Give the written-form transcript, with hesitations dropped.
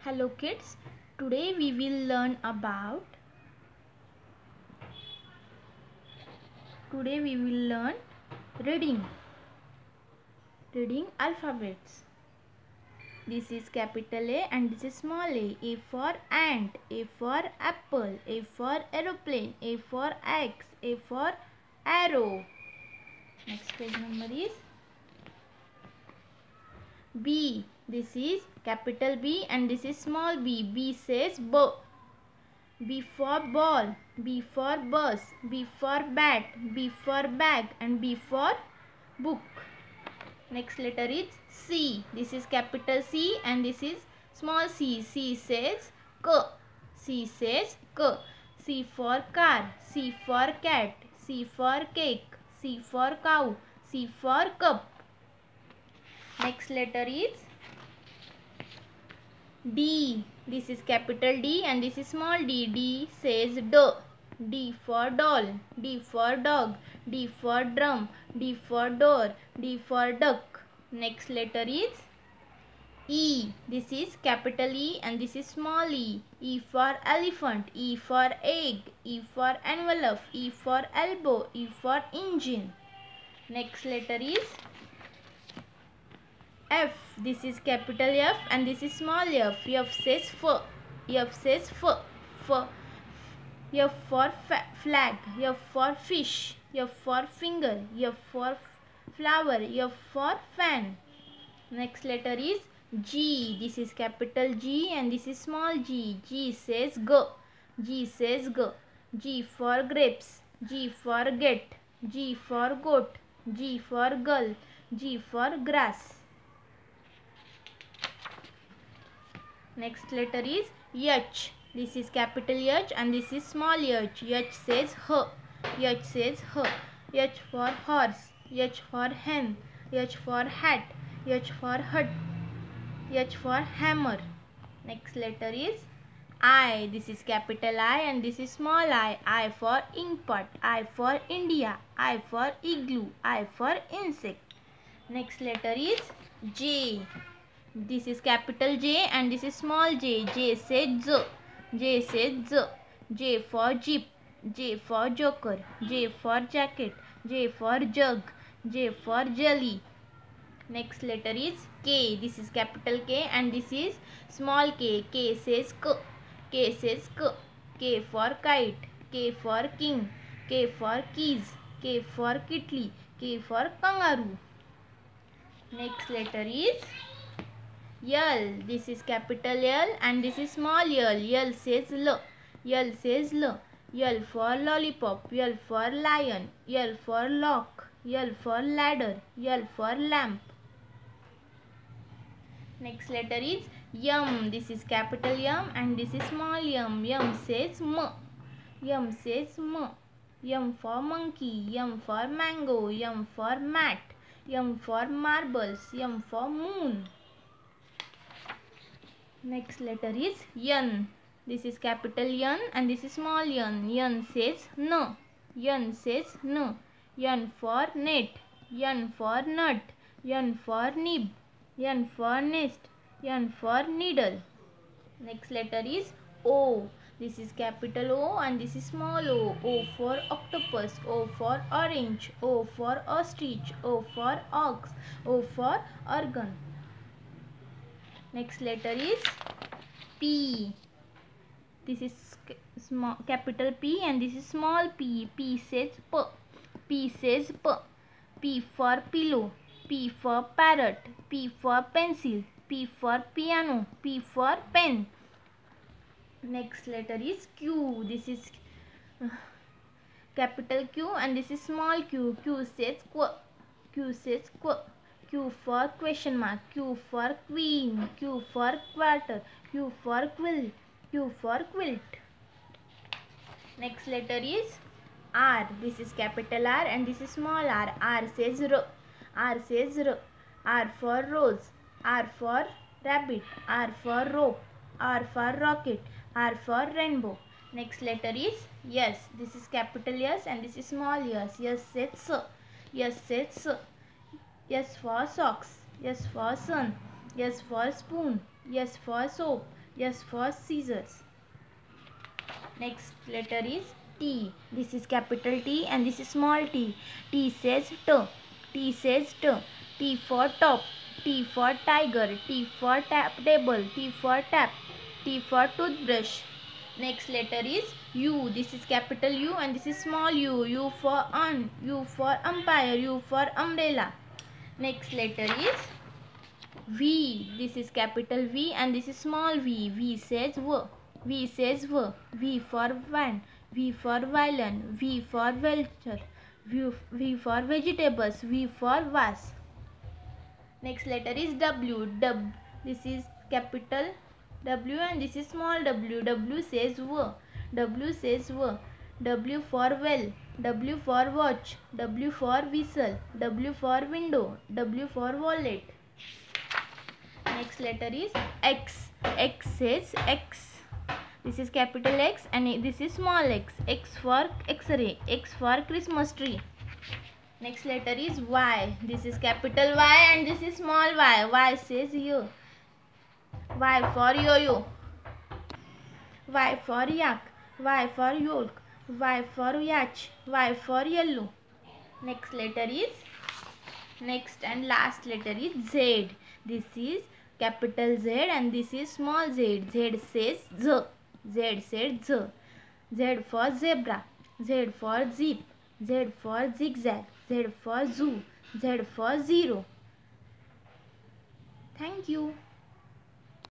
Hello kids, today we will learn reading alphabets. This is capital A and this is small a. A for ant, A for apple, A for aeroplane, A for X, A for arrow. Next page number is B. This is capital B and this is small b. B says B. B for ball, B for bus, B for bat, B for bag and B for book. Next letter is C. This is capital C and this is small c. C says K. C says K. C for car, C for cat, C for cake, C for cow, C for cup. Next letter is D. This is capital D and this is small d. D says D. D for doll, D for dog, D for drum, D for door, D for duck. Next letter is E. This is capital E and this is small e. E for elephant, E for egg, E for envelope, E for elbow, E for engine. Next letter is F. This is capital F and this is small f. F says F. F says F. F. F for flag. F for fish. F for finger. F for flower. F for fan. Next letter is G. This is capital G and this is small g. G says G. G says G. G for grapes. G for get. G for goat. G for girl. G for grass. Next letter is H. This is capital H and this is small h. H says H. H says H. H for horse. H for hen. H for hat. H for hut. H for hammer. Next letter is I. This is capital I and this is small I. I for ink pot. I for India. I for igloo. I for insect. Next letter is J. This is capital J and this is small j. J says Z. J says Z. J for jeep. J for joker. J for jacket. J for jug. J for jelly. Next letter is K. This is capital K and this is small k. K says K. K says K. K for kite. K for king. K for keys. K for kitli. K for kangaroo. Next letter is L. This is capital L and this is small l. L says L. L says L. L for lollipop. L for lion. L for lock. L for ladder. L for lamp. Next letter is M. This is capital M and this is small m. M says M. M says M. M for monkey. M for mango. M for mat. M for marbles. M for moon. Next letter is N. This is capital N and this is small n. N says N. N says N. N for net. N for nut. N for nib. N for nest. N for needle. Next letter is O. This is capital O and this is small o. O for octopus. O for orange. O for ostrich. O for ox. O for organ. Next letter is P. This is small capital P and this is small p. P says P. P says P. P for pillow. P for parrot. P for pencil. P for piano. P for pen. Next letter is Q. This is capital Q and this is small q. Q says Q. Q says Q. Q for question mark. Q for queen. Q for quarter. Q for quill. Q for quilt. Next letter is R. This is capital R and this is small r. R says R. R says R. R for rose. R for rabbit. R for rope. R for rocket. R for rainbow. Next letter is S. This is capital S and this is small s. S says S. S says S. S for socks. S for sun. S for spoon. S for soap. S for scissors. Next letter is T. This is capital T and this is small t. T says T. T says T. T for top. T for tiger. T for table. T for tap. T for toothbrush. Next letter is U. This is capital U and this is small u. U for un. U for umpire. U for umbrella. Next letter is V. This is capital V and this is small v. V says V. V says V. V for van. V for violin. V for vulture. V for vegetables. V for vase. Next letter is W. W. This is capital W and this is small w. W says V. W says V. W for well. W for watch. W for whistle. W for window. W for wallet. Next letter is X. X says X. This is capital X and this is small x. X for X-ray. X for Christmas tree. Next letter is Y. This is capital Y and this is small y. Y says yo. Y for yo-yo. Y for yak. Y for yolk. Y for yacht. Y for yellow. Next letter is next and last letter is Z. This is capital Z and this is small z. Z says Z. Z says Z. Z for zebra. Z for zip. Z for zigzag. Z for zoo. Z for zero. Thank you.